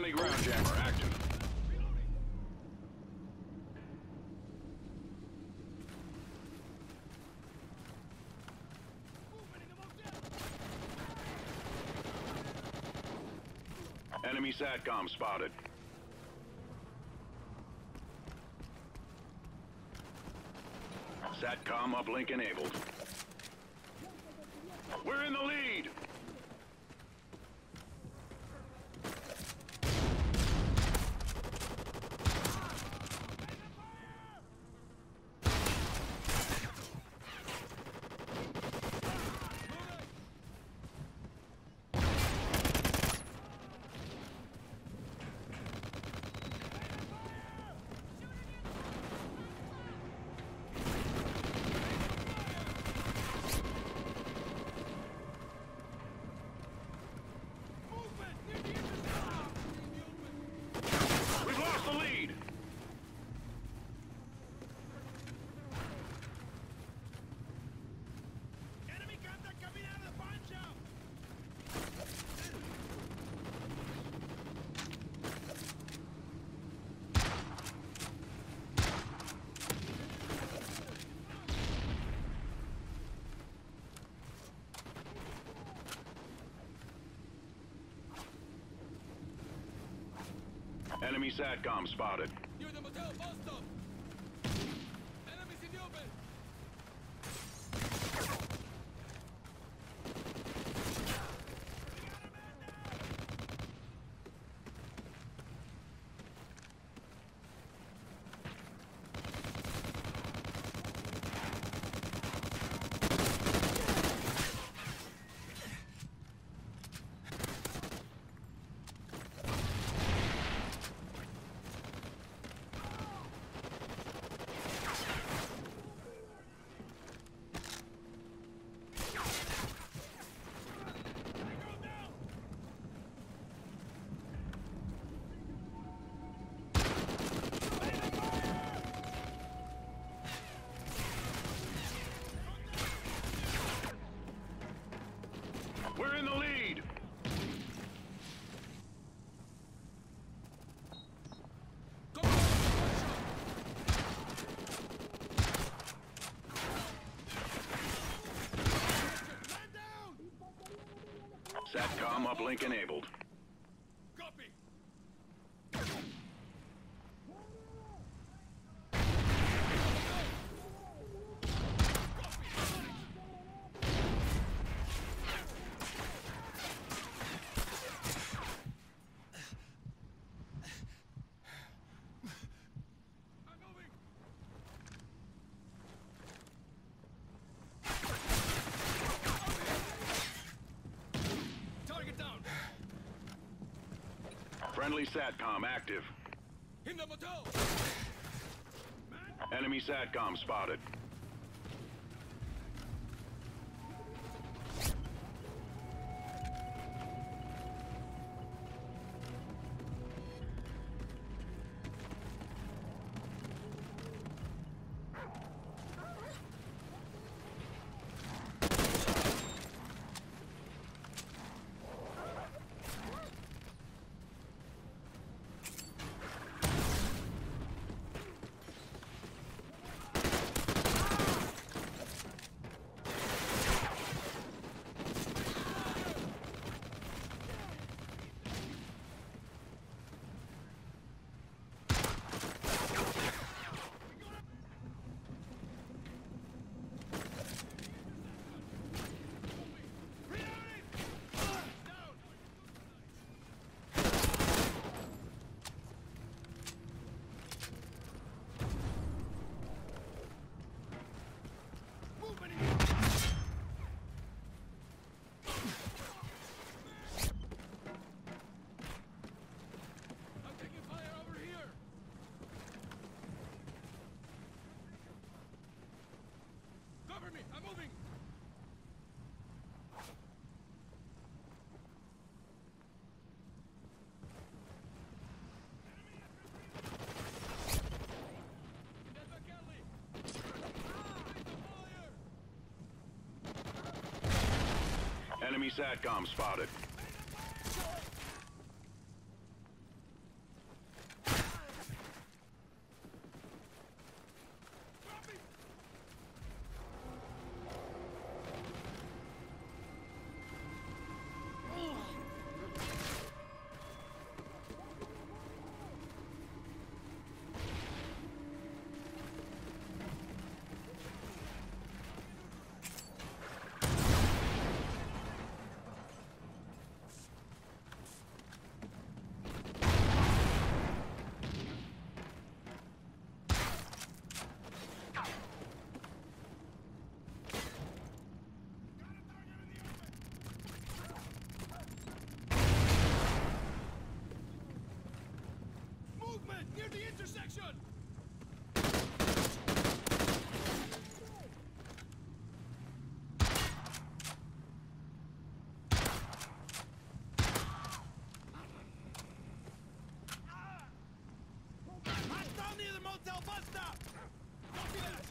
Friendly ground jammer active. Enemy SATCOM spotted. SATCOM uplink enabled. We're in the lead! We've lost the lead! Enemy contact coming out of the pawn shop! Enemy SATCOM spotted. You're the motel, bus stop! Enemies in the open! We're in the lead! Man down! SATCOM uplink enabled. Copy! I'm moving! Target down! Friendly SATCOM active. In the motel! Enemy SATCOM spotted. I'm taking fire over here! Cover me! I'm moving! Get back, Kelly! Raise the fire! Enemy SATCOM spotted. Intersection! Hostile near the motel bus stop! Copy that!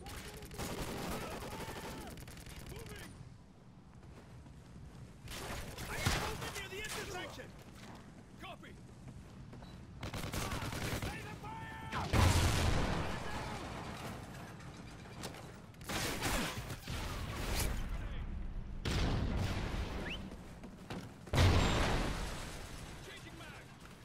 Moving! I am moving near the intersection! Copy! Laser fire! Changing mag!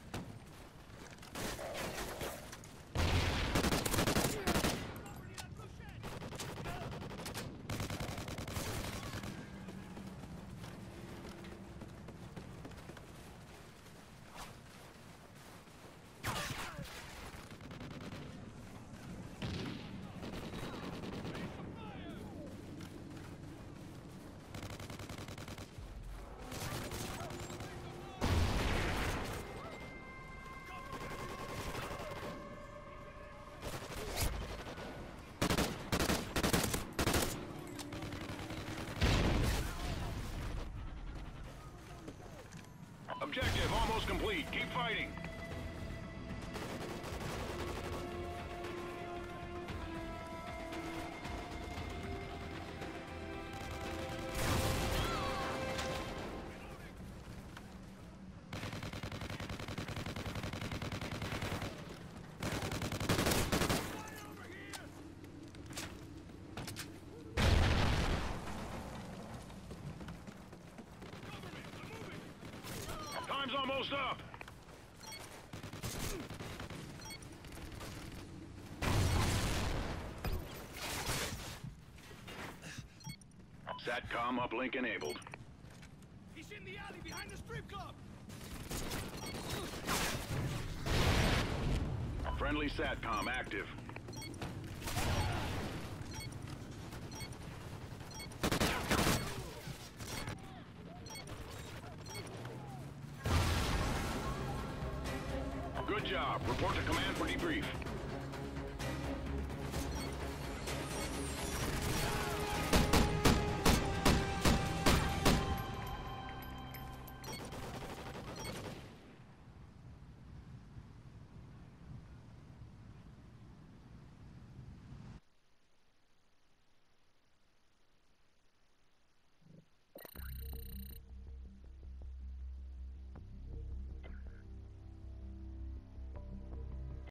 Objective almost complete. Keep fighting. Time's almost up. SATCOM uplink enabled. He's in the alley behind the strip club! Friendly SATCOM active. Good job. Report to command for debrief.